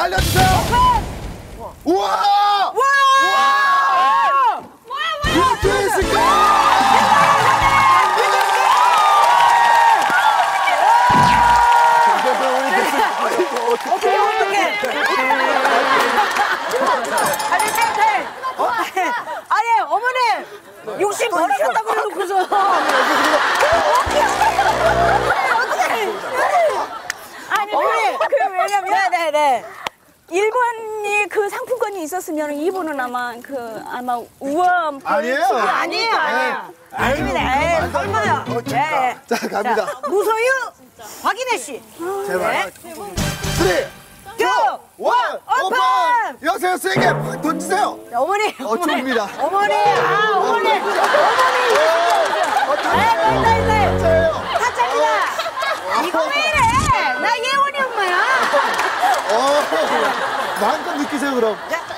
날려주세요. 우와! 와! 이렇게 있을까? 어떡해. 아니, 어머니! 60 버리셨다고 그러고서. 아니, 어머니! 그 왜냐면. 네네네. 1번이 그 상품권이 있었으면 2번은 아마 우엄. 아니에요. 아니에요. 아닙니다. 설마요. 네. 자, 갑니다. 무소유 박인혜 씨. 제발. 3, 2, 1, 오픈! 여세요, 세게 확 던지세요. 어머니. 줍니다. 어머니. 어머니. 타짜입니다. 이거 왜 이래? 나 예원이 엄마야. 마음껏 느끼세요, 그럼.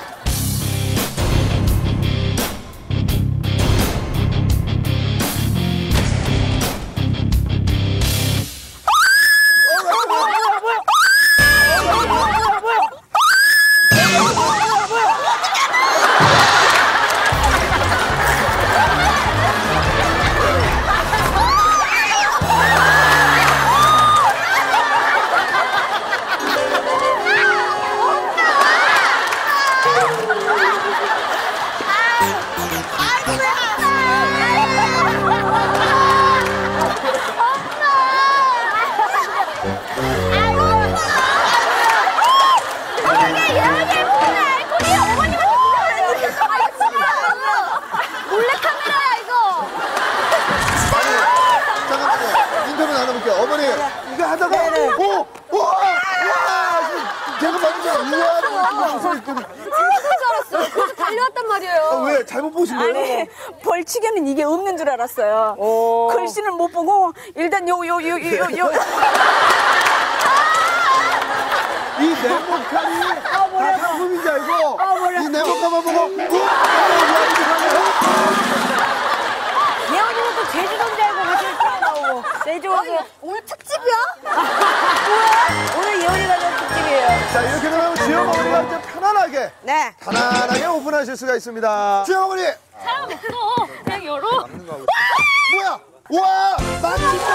어머니, 이거 하다가, 제가 방금 우아하는 그래서 달려왔단 말이에요. 왜? 잘못 보신 거예요? 아니, 벌칙에는 이게 없는 줄 알았어요. 글씨는 못 보고, 일단 요. 이 네모칸이 다 상품인지 알고, 이 네모칸만 보고, 예원이는 또 제주도인 줄 알고 같이 나오고. 제주도에서. 오늘 특집이야? 오늘 예원이가 된 특집이에요. 자, 이렇게 되면 주영 어머니가 이제 편안하게, 네. 편안하게 오픈하실 수가 있습니다. 주영 어머니! 사람 없어. 그냥 열어. 뭐야? 우와! 맛집도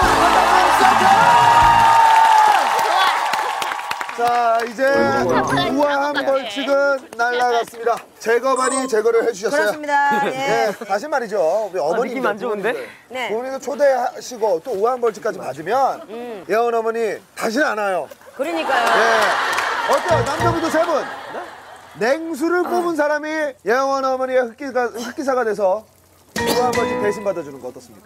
자, 이제 우아한 벌칙은 날라갔습니다. 제거반이 제거를 해주셨어요. 그렇습니다. 예. 사실 말이죠. 우리 어머니 느낌 안 좋은데? 네. 부모님도 초대하시고 또 우아한 벌칙까지 받으면 예원 어머니 다시는 안 와요. 그러니까요. 예. 어때요? 남자분도 3분. 냉수를 뽑은 사람이 예원 어머니의 흑기사가 돼서 우아한 벌칙 대신 받아주는 거 어떻습니까?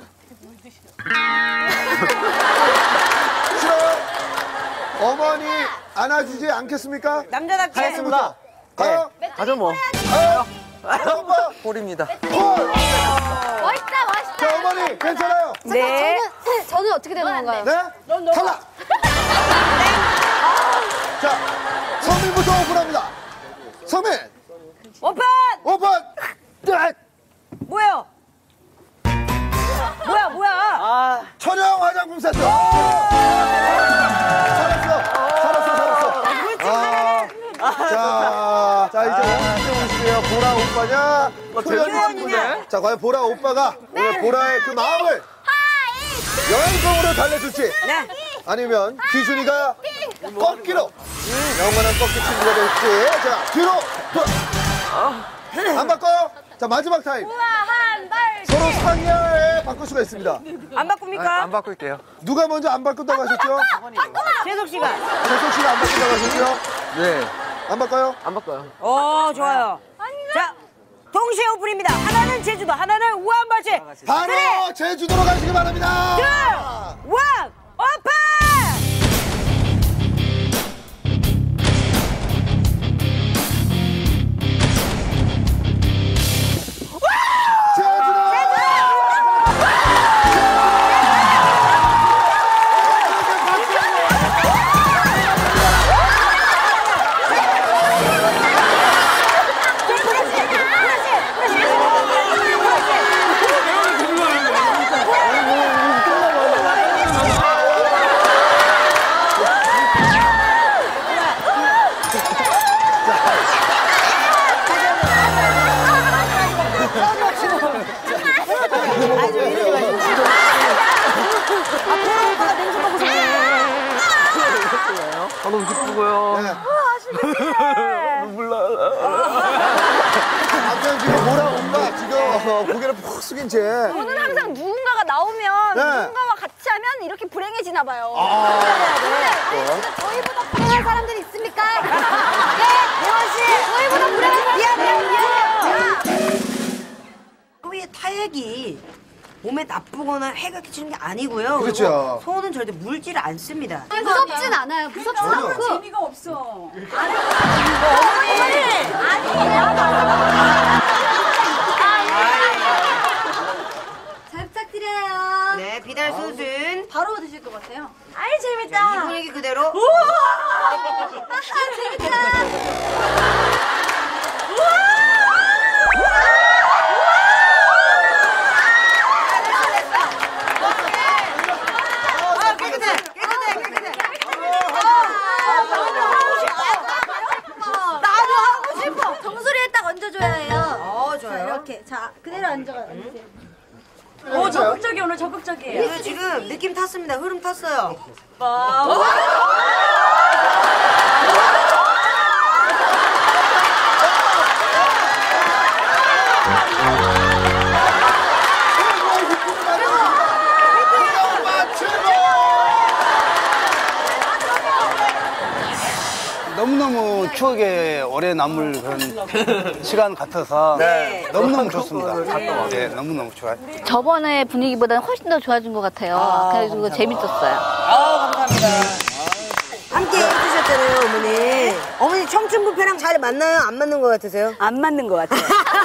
싫어요? 어머니 안아주지 않겠습니까? 남자답게. 하겠습니다. 가요? 가죠 뭐. 오빠 홀입니다. 콜! 멋있다, 멋있다. 자, 어머니 괜찮아요? 네. 저는 어떻게 되는 건가요? 네? 탈락! 자, 성민부터 오픈합니다. 성민! 오픈! 오픈! 뭐예요? 뭐야? 천연 화장품 세트! 살았어. 자, 이제 어머니 오시고요. 보라 오빠냐? 소연이 친구냐? 자, 과연 보라 오빠가 오늘 보라의 그 마음을 여행성으로 달래줄지 네. 아니면 기준이가 꺾기로 영원한 꺾기 친구가 될지. 자, 뒤로 안 바꿔요? 자, 마지막 타임. 우아한 발. 서로 상의하에 바꿀 수가 있습니다. 안 바꿉니까? 안 바꿀게요. 누가 먼저 안 바꾼다고 하셨죠? 재석 씨가. 재석 씨가 안 바꾼다고 하셨죠? 네. 안 바꿔요? 안 바꿔요. 오, 좋아요. 자, 동시에 오픈입니다. 하나는 제주도, 하나는 우한 벌칙. 바로 제주도로 가시기 바랍니다. 2, 1, 오픈! 제주도! 너무 기쁘고요. 네. 눈물 나. 남편 지금 뭐라 엄마 지금 고개를 푹 숙인 채. 저는 항상 누군가가 나오면 네. 누군가와 같이 하면 이렇게 불행해지나 봐요. 네. 진짜 저희보다 불행한 사람들이 있습니까? 네, 예원 씨. 저희보다 불행한 사람 미안해요. 소의 타액이 몸에 나쁘거나 해가 끼치는 게 아니고요. 그렇죠. 그리고 소는 절대 물질을 안 씁니다. 무섭진 않아요. 무섭진 않고. 재미가 없어. 잘 부탁드려요. 네, 비달 수준. 바로 드실 것 같아요. 아이 재밌다. 이 분위기 그대로. 아 재밌다. 나도 하고 싶어. 정수리에 딱 얹어줘야 해요. 자, 좋아요. 이렇게. 자, 그대로 앉으세요. 오, 적극적이에요. 오늘 적극적이에요. 이거 지금 느낌 탔습니다. 흐름 탔어요. 너무너무 추억에 오래 남을 그런 시간 같아서 너무너무 좋습니다. 네, 너무너무 좋아요. 저번에 분위기보다는 훨씬 더 좋아진 것 같아요. 그래서 재밌었어요. 감사합니다. 함께 해주셨잖아요, 어머니. 어머니 청춘 뷔페랑 잘 맞나요? 안 맞는 것 같으세요? 안 맞는 것 같아요.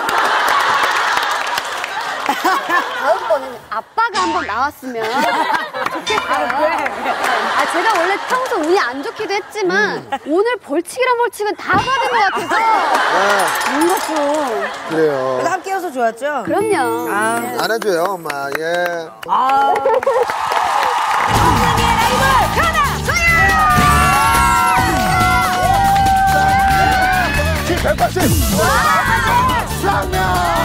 다음번에는 아빠가 한번 나왔으면 좋겠어요. 아, 제가 원래 평소 운이 안 좋기도 했지만 오늘 벌칙이란 벌칙은 다 받은 것 같아서 뭔가 좀 그래요. 그래도 함께여서 좋았죠? 그럼요. 안아줘요 엄마. 예. 키 180. 쌍면.